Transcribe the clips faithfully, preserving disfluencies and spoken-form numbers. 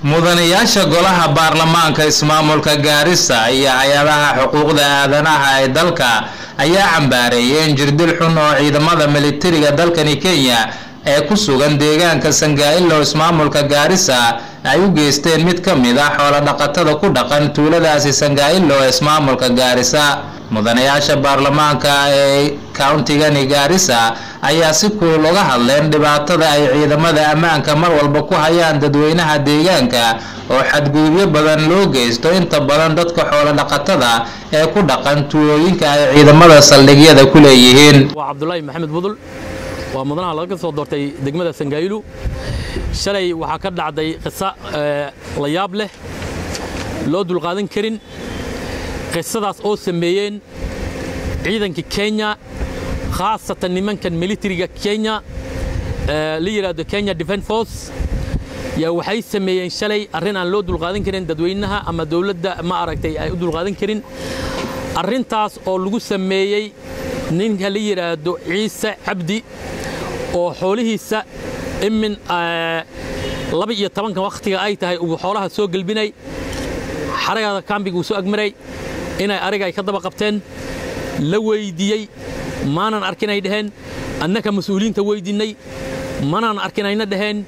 mudanayaasha golaha baarlamaanka ismaamulka Gaarisa iyo hay'adaha xuquuqda aadanaha ee dalka ayaa cambaareeyeen jirdil xun oo ciidamada militariga dalkani Kenya ee ku sugan deegaanka Sangailo ismaamulka Gaarisa ay u geysteen mid ka mid ah xoolo dhaqatada ku dhaqan tuuladaasi Sangailo ismaamulka Gaarisa. mudanayaasha baarlamaanka ee county-ga Gaarisa ayaa si kulul uga hadleen dhibaatada ay ciidamada ammaanka mar walba ku hayaan dadweynaha deegaanka oo xadgudubyo badan loo geysto inta badan dadka xoolo dhaqatada ee ku dhaqan tuulooyinka ay ciidamada saldhigyada ku leeyihiin. waa Cabdullaahi Maxamed Budul waa mudanaha laga soo doortay degmada Sangailo. shalay waxa ka dhacday qisa la yaab leh loo dul qaadan karin qisadaas oo sameeyeen ciidanka Kenya khaasatan nimankan militariga Kenya la yiraahdo Kenya Defence Force ya waxay sameeyeen shalay arrin aan loo dul qaadan karin dadweynaha ama dawladda ma aragtay ay u dul qaadan karin arrintaas oo lagu sameeyay ninka la yiraahdo Ciise Cabdi oo xoolihiisa imin laba iyo toban waqtiga ay tahay uu xoolaha soo galbinay xaragada kambiga uu soo agmaray inay ariga ay ka daba qabteen la weydiiyay maanan arkin ay dhaheen annaka mas'uuliyiinta weydiinay maanan arkin ayna dhaheen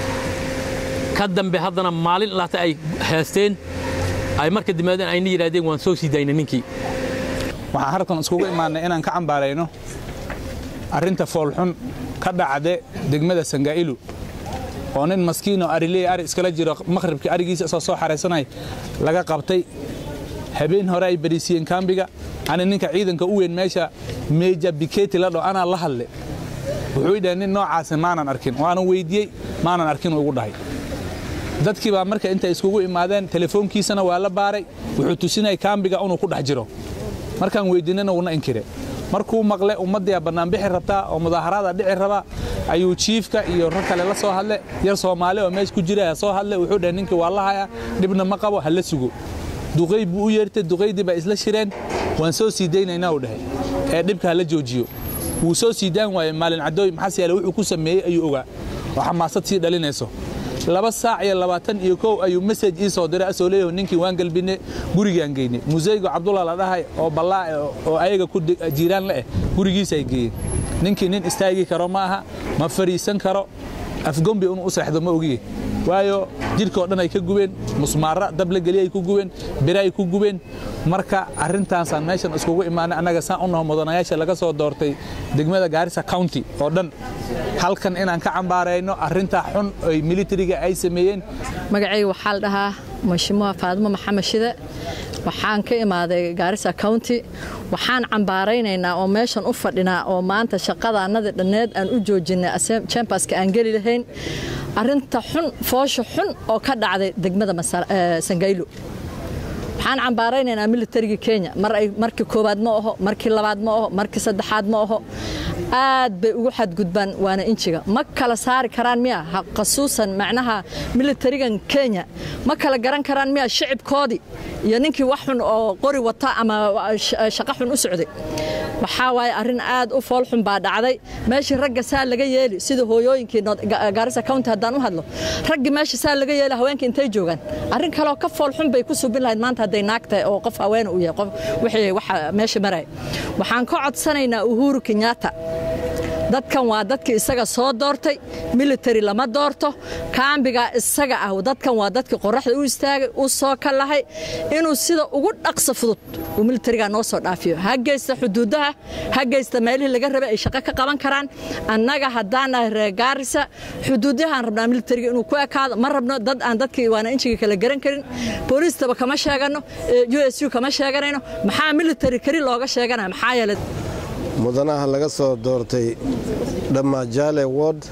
ka dambe haddana maalin laata ay haasteen ay marka dimaadeen ayna yiraahdeen waan soo siidaynay ninkii. waxaan halkan iskugu imaanay inaan ka cambaarayno arrinta foolxun ka dhacday degmada Sangailo oo nin maskiin oo arilay ari iskala jiro maqribka arigiisa soo soo xareysanay laga qabtay habeen hore ay bariisiyeen kambiga ana ninka ciidanka u weyn meesha meeja biketi la dhoo ana la hadle wuxuu idhaa nin noocaas maanan arkin waana weydiiyay maanan arkin ugu dhahay dadkii baa marka inta iskugu imaadeen telefoonkiisana waa la baaray wuxuu tusinay kambiga inuu ku dhex jiro markaan weydiinana uu na inkire markuu maqlay ummadii banaan bixi rabtaa oo mudaaharaad dhici raba ayuu chiefka iyo rag kale la soo hadlay yar Soomaali oo meesh ku jira soo hadlay wuxuu dhahay ninkii waa la haya dibna ma qabo hal la sugo duqay buu yeertay duqaydii ba isla shireen waan soo siideynayna u dhahay ee dibka la joojiyo wuu soo siidaan waay maalin cadooy maxaa yeelay wuxuu ku sameeyay ayuu ogaa waxa maasad si dhalinayso laba saac iyo labaatan iyo kow ayuu message ii soo diray asoo leeyahay ninkii waan galbinay gurigaan geynay museygo Cabdullaahi la dhahay oo balaa oo ayaga ku jiiraan la ah gurigiisa ay geeyeen ninkii nin istaagi karo ma aha ma fariisan karo afgombi inuu u saxdo ma ogiye waayo jirka dhan ay ka gubeen musmaara dab la galiyay ku gubeen biray ku gubeen marka arrintaas aan meeshan iskugu imaanay anaga saan u noo mudanayaasha laga soo doortay degmada Gaarisa County oo dhan halkan inaan ka cambaarayno arrinta xun ay militariga ay sameeyeen. magacay waxa la dhahaa Mashmuuc Faadimo Maxamed Shide waxaan ka imaaday Gaarisa County waxaan cambaaraynaynaa oo meeshan u fadhinaa oo maanta shaqadaanada dhaneed aan u joojinay chamberska aan gali lahayn arrinta xun foosho xun oo ka dhacday degmada Sangailo waxaan cambaaraynaynaa militariga Kenya mar ay markii koobaad ma aho markii labaad ma aho markii saddexaad ma aho aad bay ugu xadgudbaan waana injiga ma kala saari karaan miya qasuusan macnaha militarigan Kenya ma kala garan karaan miya shicibkoodii iyo ninkii wax xun oo qori wata ama shaqo xun u socday waxa waay arrin aad u fool xun baa dhacday meeshii ragga saa laga yeeli sida hooyooyinkii Gaarisa County hadaan u hadlo ragga meeshii saa laga yeeli haweenka intay joogan arrin kale oo ka fool xun bay ku subin lahayd maanta haday naagtay oo qof haween u yahay qof wixii waxa meesha maray waxaan ka codsanaynaa Uhuru Kenyatta dadkan waa dadkii isaga soo doortay military lama doorto kaambiga isaga ah dadkan waa dadkii qoraxda u istaagay u soo kalahay inuu sida ugu dhaqso fudud uu militariga noo soo dhaafiyo hageysta xuduudaha hageysta meelaha laga rabay ay shaqo ka qaban karaan annaga hadaan reer Gaarisa xuduudahan rabnaa militariga inuu ku ekaado ma rabno dad aan dadkii waana injiga kala garan karin booliistaba kama sheegano U S U kama sheeganayno maxaa military kari looga sheeganaa maxaa yeelay mudanaha laga soo doortay Dhammaajale ward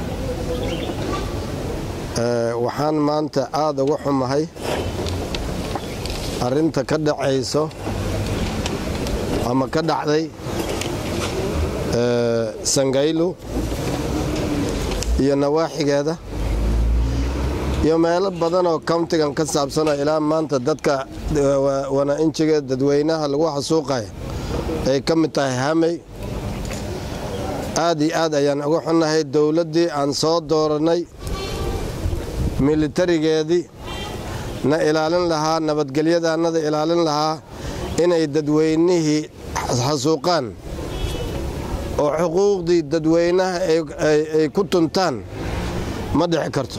ee waxaan maanta aad ugu xumahay arrinta ka dhacayso ama ka dhacday ee Sangailo iyo nawaaxigeeda iyo meelo badan oo county-gan ka saabsan ilaa maanta dadka wana injiga dadweynaha lagu xasuuqay ay ka mid tahay Hamay aad iyo aad ayaan ugu xunnahay dawladdii aan soo dooranay militarigeedii na ilaalin lahaa nabadgelyadaannada ilaalin lahaa inay dadweynihii xasuuqaan oo xuquuqdii dadweynaha ay ku tuntaan ma dhici karto.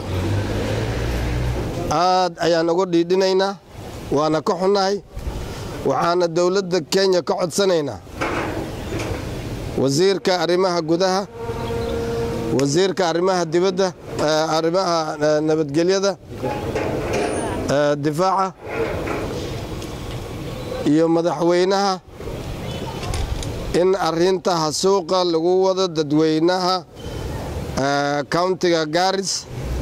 aad ayaan uga dhiidhinaynaa waana ka xunnahay waxaana dowladda Kenya ka codsanaynaa wasiirka arrimaha gudaha wasiirka arrimaha dibadda arrimaha nabadgelyada difaaca iyo madaxweynaha in arrinta xasuuqa lagu wado dadweynaha countiga Garis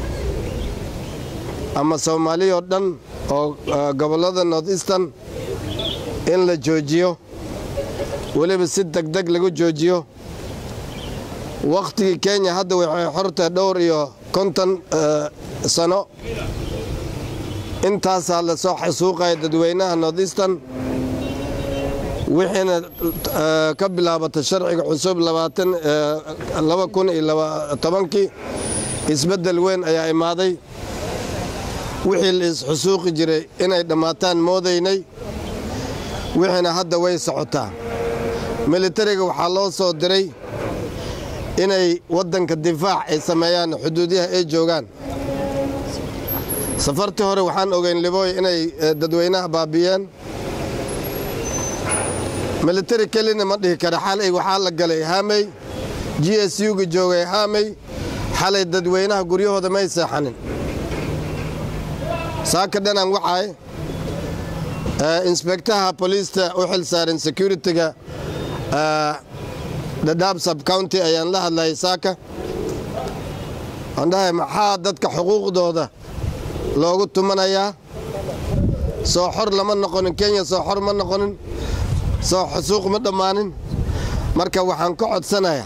ama Soomaaliya oo dhan oo gobolada North Eastern in la joojiyo waliba si degdeg lagu joojiyo. waqtigii Kenya hadda waxay xorta dhowr iyo konton sano intaas la soo xasuuqay dadweynaha North Eastern wixina ka bilaabata sharciga cusub laba kun iyo toban-kii isbedel weyn ayaa imaaday wixii la xasuuqi jiray inay dhamaataan moodaynay wixina hadda way socotaa. militariga waxaa loo soo diray inay wadanka difaac ay sameeyaan xuduudiyaha ay joogaan. safartii hore waxaan ogeyn Liboy inay dadweynaha baabiyeen military kelina ma dhihi kara xalay waxaa la galay Hamay G S U ga joogay Hamay xalay dadweynaha guryahooda may seexanin. saaka dhanan waxay inspector police u xil saaran security-ga Dadaab sub county ayaan la hadlay saaka andahay maxaa dadka xuquuqdooda loogu tumanayaa soo xor lama noqonin Kenya soo xor ma noqonin soo xasuuq ma dhamaanin. marka waxaan ka codsanayaa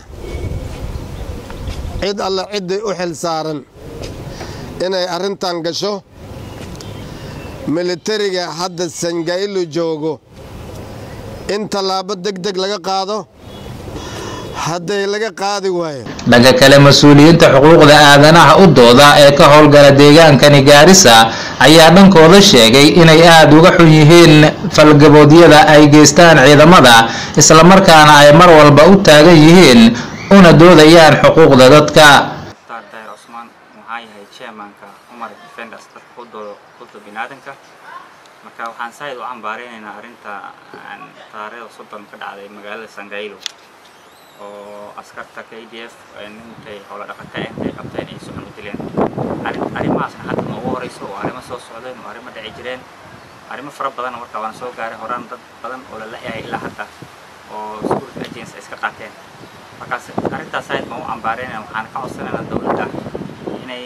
cid alla cid u xil saaran inay arrintan gasho. militariga hadda Sangailu joogo in talaabo degdeg laga qaado hadday laga qaadi waayo. dhanka kale mas'uuliyiinta xuquuqda aadanaha u dooda ee ka howlgala deegaankani Gaarisa ayaa dhankooda sheegay inay aad uga xun yihiin falgaboodyada ay geystaan ciidamada isla markaana ay mar walba u taagan yihiin una doodayaan xuquuqda dadka. Taariikh Osman waxaa yahay chairmanka Umar Defenders xuquuqda bini'aadamka marka waxaan saayid u cambaareynaa arrinta taariikhda soddon ka dhacday magaalada Sangailu oo askarta K D F intay howla dhaqanka ay qabteen ay soo dileen. arrimahaasna hadda ma ugu horeyso oo arrimo soo socdeen oo arrimo dhici jireen arrimo fara badan marka waan soo gaaray horaan dad badan oo la leeyahay ilaa hadda oo security agency iska qaateen. markaas arrintaas saayid ma u cambaareynaa waxaan ka codsanaynaa dowladda inay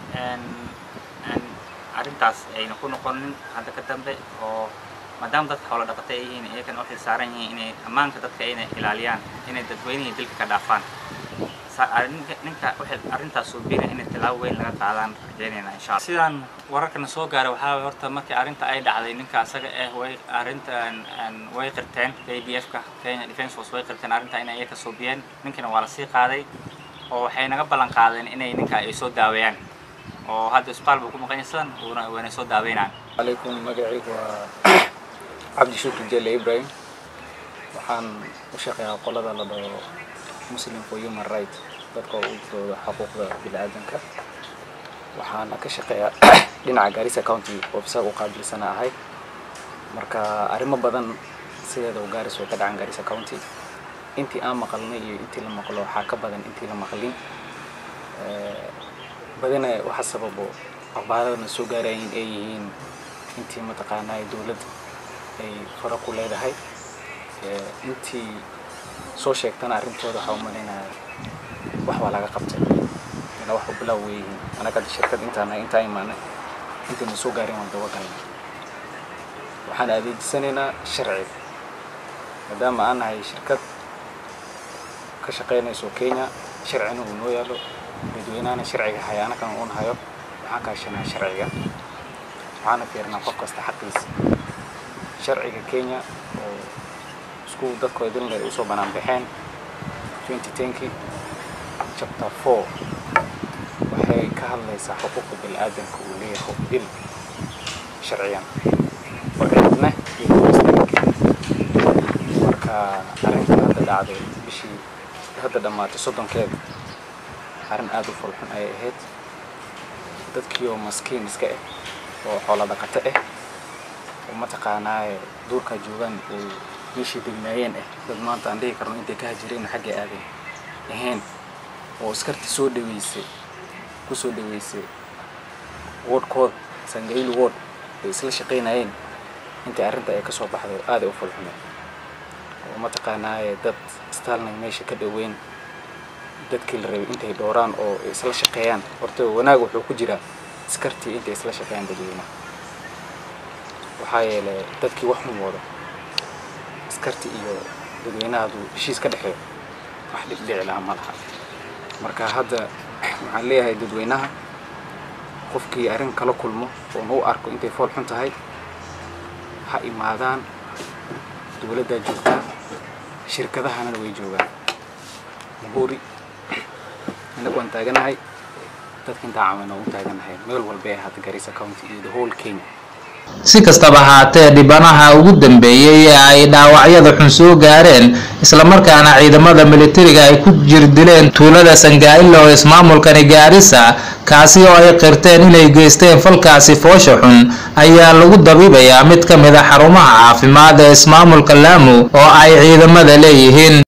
arrintaas ayna ku noqonin hadda ka dambe oo maadaama dadka howla dhaqatay ay yihiin iyagana waxay saaran yihiin inay ammaanka dadka inay ilaaliyaan inay dadweynaha dilka ka dhaafaan. ninka waxay arrintaas soo biireen inay talaabo weyn laga qaadaan rajaynayna insha Allah. sidaan wararkana soo gaaray waxaa horta markii arrinta ay dhacday ninka asaga eh way arrintan way qirteen K D F ka Kenya Defence Force way qirteen arrinta inay iyaga soo biyeen ninkana waa la sii qaaday oo waxay naga ballan qaadeen inay ninka ay soo daaweeyaan oo hadda isbitaal buu ku maqan yahay oo wayna soo daaweynaan. عليكم magacaygu waa Abdi Shukri Jelle Ibrahim waxaan u shaqeeyaa qolada la dhaho Muslim for Human Rights dadka u dooda xuquuqda bini'aadamka waxaan ka shaqeeyaa dhinaca Garissa County officer u qaabilsan ahay marka arrimo badan sideeda u Garissa ka dhacan Garissa County intii aan maqalnay iyo intii la maqlo waxa ka badan intii la maqlin ee badana waxa sababo akhbaarada soo gaarayeen ay yihiin intii mataqaanay dawladda ay faraq u leedahay ee intii soo sheegtana arrintooda waxa u maleynaa wax waa laga qabtay ina wax u bilow weeyeen anaga shirkad intaana inta imaanay intii soo gaareen waan dawa galnay waxaan adeegsanaynaa sharci maadaama aan nahay shirkad ka shaqeynayso Kenya sharcina uu noo yaalo dadweynaha sharciga hayana kan uu hayo waxaan ka shaqeynaa sharciga waxaan fiirnaa qof kasta xaqiisa sharciga Kenya oo isku dadku ay dilay u soo banaan baxeen twenty ten chapter four waxay ka hadlaysaa xuquuqda bini'aadamka uu leeyahay dil sharciyan oo cidna iyo booliska marka arrintan hadda dhacday bishii hadda dhamaatay soddonkeed arrin aad u fulxun ay ahayd dadkii oo maskiin iska ah oo xoolo dhaqato ah oo mataqaanaa duurka joogan oo meeshii degnaayeen ah dad maanta aan dhihi karno intay ka hajireen xagga aaday ahayn oo iskarti soo dhaweysay ku soo dhaweysay wardkood Sangailu ward ay isla shaqeynayeen inta arrinta ay ka soo baxday aad u fulxumay oo mataqaanaa dad istaalnay meesha ka dhaweyn dadkii la rabay intay dooraan oo isla shaqeeyaan horta wanaag wuxuu ku jiraa iskarti intay isla shaqeeyaan dadweynaha waxaa yeelay dadkii wax mu wado iskarti iyo dadweynaha uu heshiis ka dhaxeeyo wax dhibdhici laha ma laha marka hadda waxaan leeyahay dadweynaha qofkii arrin kala kulmo oo uu arko intay fool xun tahay ha imaadaan dawladda joogta shirkadahana way joogaan buri ina ku taaganahay dadka inta caawina u taaganahay meel walba ee hadda Garissa County iyo the whole Kenya si kastaba haatee dhibanaha ugu dambeeyay ee ay dhaawacyada xun soo gaareen isla markaana ciidamada militariga ay ku jirdileen tuulada Sangailu oo ismaamulkani Garissa kaasi oo ay qirteen inay geysteen falkaasi foosho xun ayaa lagu dabiibayaa mid ka mid ah xarumaha caafimaad ee ismaamulka Lamu oo ay ciidamada leeyihiin.